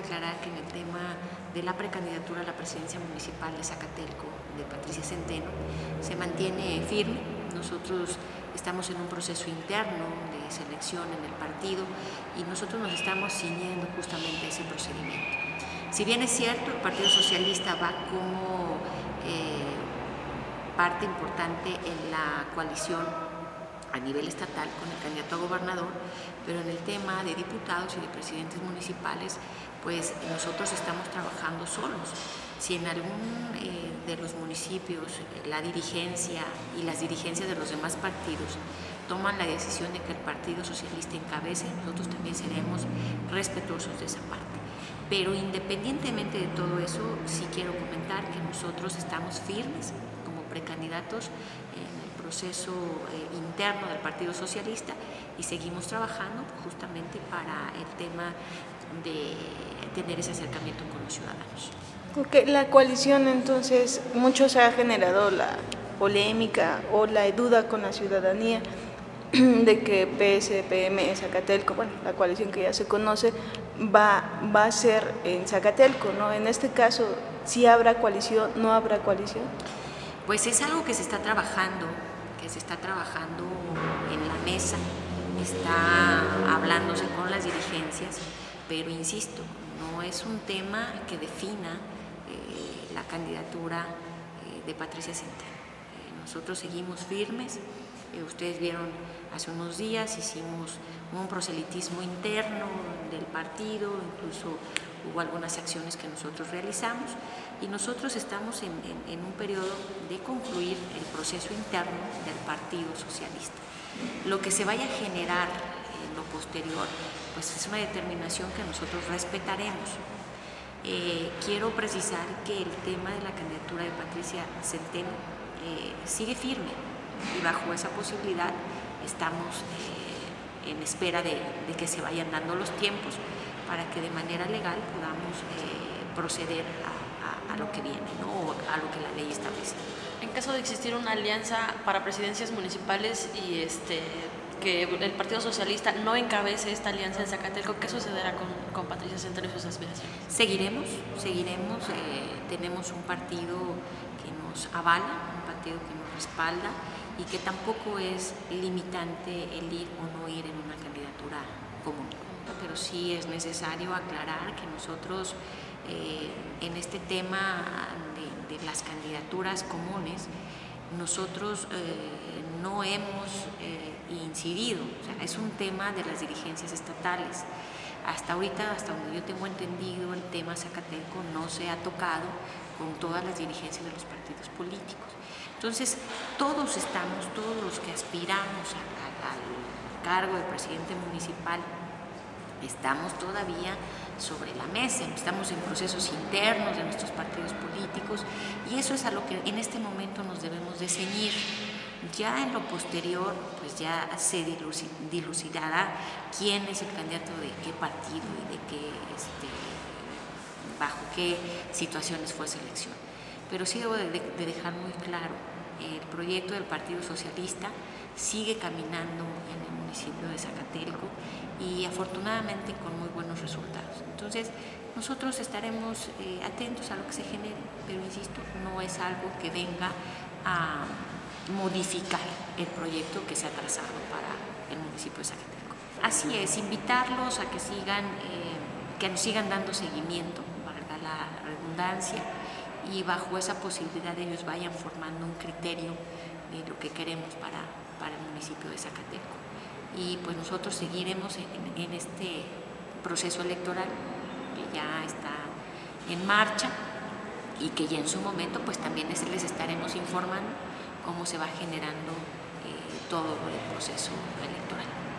aclarar que en el tema de la precandidatura a la presidencia municipal de Zacatelco, de Patricia Centeno, se mantiene firme. Nosotros estamos en un proceso interno de selección en el partido y nosotros nos estamos ciñendo justamente a ese procedimiento. Si bien es cierto, el Partido Socialista va como parte importante en la coalición a nivel estatal con el candidato a gobernador, pero en el tema de diputados y de presidentes municipales, pues nosotros estamos trabajando solos. Si en algún de los municipios la dirigencia y las dirigencias de los demás partidos toman la decisión de que el Partido Socialista encabece, nosotros también seremos respetuosos de esa parte. Pero independientemente de todo eso, sí quiero comentar que nosotros estamos firmes como precandidatos en el proceso interno del Partido Socialista y seguimos trabajando justamente para el tema de tener ese acercamiento con los ciudadanos. Okay, la coalición, entonces, mucho se ha generado la polémica o la duda con la ciudadanía de que PS, PM, Zacatelco, bueno, la coalición que ya se conoce, va a ser en Zacatelco, ¿no? En este caso, ¿sí habrá coalición, no habrá coalición? Pues es algo que se está trabajando en la mesa, está hablándose con las dirigencias, pero insisto, no es un tema que defina la candidatura de Patricia Centeno. Nosotros seguimos firmes. Ustedes vieron hace unos días, hicimos un proselitismo interno del partido, incluso hubo algunas acciones que nosotros realizamos y nosotros estamos en un periodo de concluir el proceso interno del Partido Socialista. Lo que se vaya a generar en lo posterior, pues es una determinación que nosotros respetaremos. Quiero precisar que el tema de la candidatura de Patricia Centeno sigue firme y bajo esa posibilidad estamos en espera de que se vayan dando los tiempos para que de manera legal podamos proceder a lo que viene, ¿no? O a lo que la ley establece. En caso de existir una alianza para presidencias municipales y que el Partido Socialista no encabece esta alianza en Zacatelco, ¿qué sucederá con Patricia Centeno y sus aspiraciones? Seguiremos, tenemos un partido que nos avala, un partido que nos respalda y que tampoco es limitante el ir o no ir en una candidatura común. Pero sí es necesario aclarar que nosotros en este tema de las candidaturas comunes, nosotros no hemos incidido, o sea, es un tema de las dirigencias estatales. Hasta ahorita, hasta donde yo tengo entendido, el tema Zacatelco no se ha tocado con todas las dirigencias de los partidos políticos. Entonces, todos los que aspiramos al cargo de presidente municipal, estamos todavía sobre la mesa, estamos en procesos internos de nuestros partidos políticos y eso es a lo que en este momento nos debemos de ceñir. Ya en lo posterior, pues ya se dilucidará quién es el candidato de qué partido y de qué, bajo qué situaciones fue selección. Pero sí debo de dejar muy claro, el proyecto del Partido Socialista sigue caminando en el municipio de Zacatelco y afortunadamente con muy buenos resultados. Entonces, nosotros estaremos atentos a lo que se genere, pero insisto, no es algo que venga a modificar el proyecto que se ha trazado para el municipio de Zacatelco. Así es, invitarlos a que nos sigan dando seguimiento, valga la redundancia, y bajo esa posibilidad ellos vayan formando un criterio de lo que queremos para el municipio de Zacatelco. Y pues nosotros seguiremos en este proceso electoral que ya está en marcha y que ya en su momento pues también les estaremos informando cómo se va generando todo el proceso electoral.